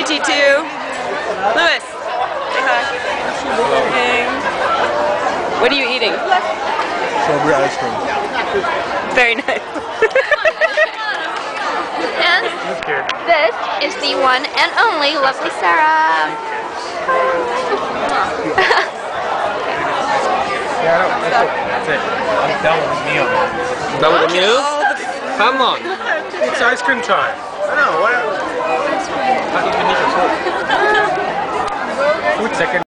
T2. Lewis, say hi. Hey. What are you eating? Strawberry ice cream. Very nice. And this is the one and only lovely Sarah. That's it. I'm done with the meal. Done with the meal? Come on. It's ice cream time. I know. What? Food second.